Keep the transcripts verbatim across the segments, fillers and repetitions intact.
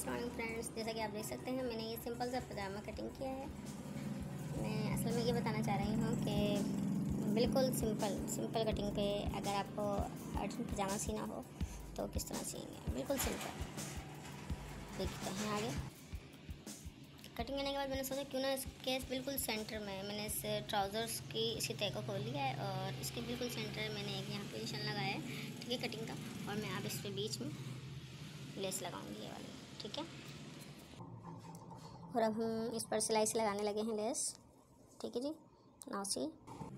अस्सलाम वालेकुम फ्रेंड्स, जैसा कि आप देख सकते हैं मैंने ये सिंपल सा पजामा कटिंग किया है। मैं असल में ये बताना चाह रही हूँ कि बिल्कुल सिंपल सिंपल कटिंग पे अगर आपको अर्जेंट पजामा सीना हो तो किस तरह सीएंगे, बिल्कुल सिंपल। देखते हैं आगे। कटिंग करने के बाद मैंने सोचा क्यों ना इसके बिल्कुल सेंटर में मैंने इस ट्राउज़र्स की इसी तय को खोल लिया है और इसके बिल्कुल सेंटर में मैंने एक यहाँ पोजीशन लगाया है, ठीक है, कटिंग का। और मैं अब इस पर बीच में लेस लगाऊंगी ये वाली, ठीक है। और अब हम इस पर सिलाई से लगाने लगे हैं लेस, ठीक है जी। नाउ सी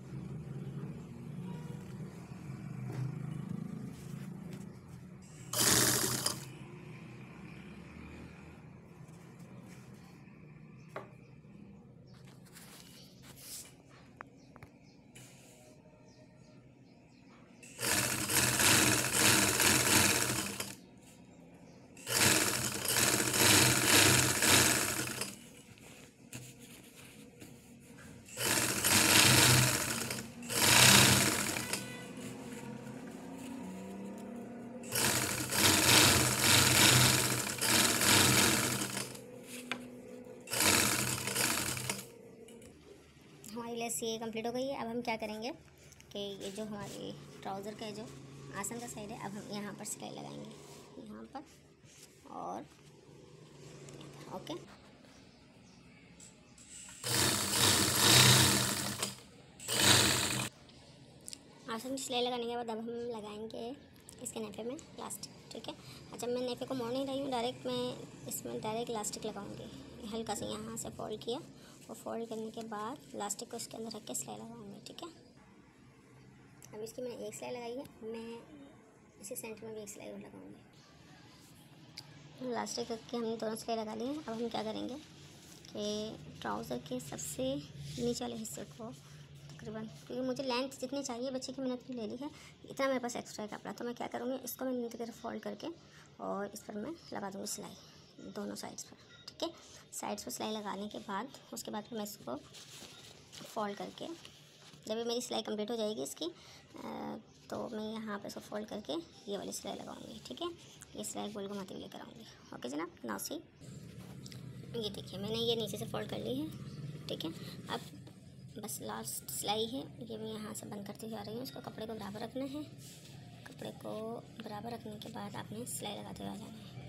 हमारी लेस ये कंप्लीट हो गई है। अब हम क्या करेंगे कि ये जो हमारी ट्राउज़र का जो आसन का साइड है, अब हम यहाँ पर सिलाई लगाएंगे, यहाँ पर और ओके। आसन की सिलाई लगाने के बाद अब हम लगाएंगे इसके नेफे में इलास्टिक, ठीक है। अच्छा, मैं नेफे को मोड़ नहीं रही हूँ, डायरेक्ट मैं इसमें डायरेक्ट इलास्टिक लगाऊंगी। हल्का सा यहाँ से फोल्ड किया और फोल्ड करने के बाद इलास्टिक को इसके अंदर रख के सिलाई लगाऊंगी, ठीक है। अब इसकी मैंने एक सिलाई लगाई है, मैं इसी सेंटर में भी एक सिलाई और लगाऊंगी। इलास्टिक रख के हमने दोनों सिलाई लगा ली है। अब हम क्या करेंगे कि ट्राउज़र के सबसे नीचे वाले हिस्से को तकरीबन, क्योंकि मुझे लेंथ जितनी चाहिए बच्चे की मैंने उतनी ले ली है, इतना मेरे पास एक्स्ट्रा है कपड़ा, तो मैं क्या करूँगी, इसको मैं नीचे की तरफ फोल्ड करके और इस पर मैं लगा दूँगी सिलाई दोनों साइड्स पर, ठीक है। साइड्स पर सिलाई लगाने के बाद उसके बाद मैं इसको फोल्ड करके, जब ये मेरी सिलाई कंप्लीट हो जाएगी इसकी, तो मैं यहाँ पर इसको फोल्ड करके ये वाली सिलाई लगाऊंगी, ठीक है। ये सिलाई गोल घुमाते हुए लेकर आऊँगी, ओके जनाब। नाउ सी ये देखिए मैंने ये नीचे से फोल्ड कर ली है, ठीक है। अब बस लास्ट सिलाई है, ये मैं यहाँ से बंद करती हुई आ रही हूँ। इसको कपड़े को बराबर रखना है, कपड़े को बराबर रखने के बाद आपने सिलाई लगाते हुए आ जाना है।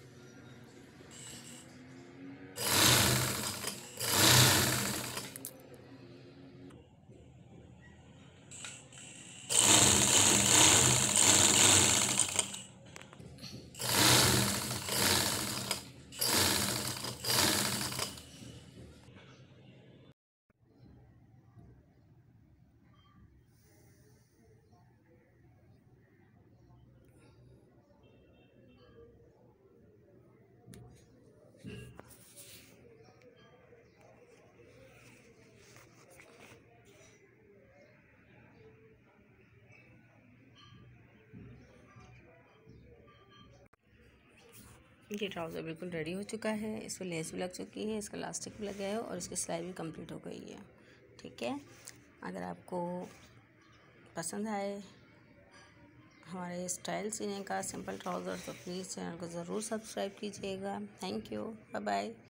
ये ट्राउज़र बिल्कुल रेडी हो चुका है, इस पर लेस भी लग चुकी है, इसका इलास्टिक भी लग गया है और इसकी सिलाई भी कंप्लीट हो गई है, ठीक है। अगर आपको पसंद आए हमारे स्टाइल सीने का सिंपल ट्राउज़र तो प्लीज़ चैनल को ज़रूर सब्सक्राइब कीजिएगा। Thank you, bye bye.